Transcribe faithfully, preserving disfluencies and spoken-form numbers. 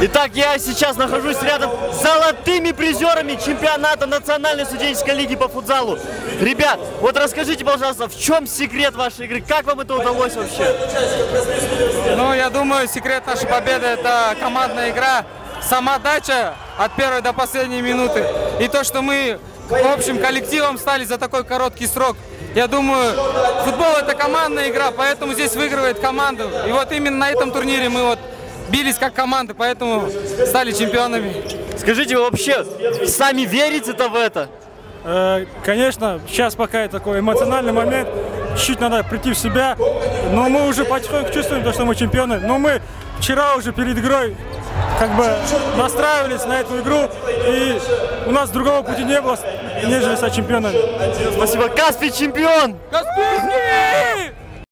Итак, я сейчас нахожусь рядом с золотыми призерами чемпионата Национальной студенческой лиги по футзалу. Ребят, вот расскажите, пожалуйста, в чем секрет вашей игры? Как вам это удалось вообще? Ну, я думаю, секрет нашей победы – это командная игра, самоотдача от первой до последней минуты. И то, что мы общим коллективом стали за такой короткий срок. Я думаю, футбол – это командная игра, поэтому здесь выигрывает команда. И вот именно на этом турнире мы вот бились как команда, поэтому стали чемпионами. Скажите, вы вообще сами верите-то в это? Э, конечно, сейчас пока такой эмоциональный момент, чуть-чуть надо прийти в себя, но мы уже потихоньку чувствуем то, что мы чемпионы. Но мы вчера уже перед игрой как бы настраивались на эту игру, и у нас другого пути не было, нежели стать чемпионами. Спасибо. Каспий чемпион! Каспийский!